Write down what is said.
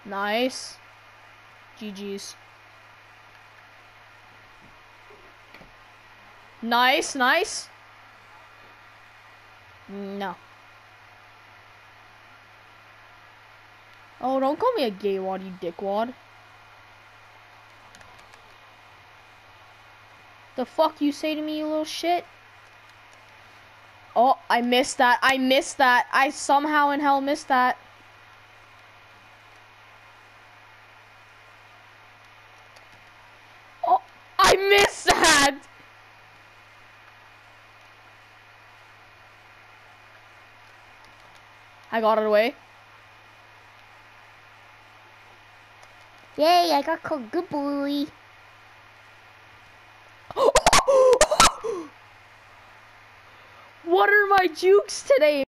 Nice. GG's. Nice, nice. No. Oh, don't call me a gay wad, you dickwad. The fuck you say to me, you little shit? Oh, I missed that. I missed that. I somehow in hell missed that. Oh, I missed that! I got it away. Yay, I got called good boy. What are my jukes today?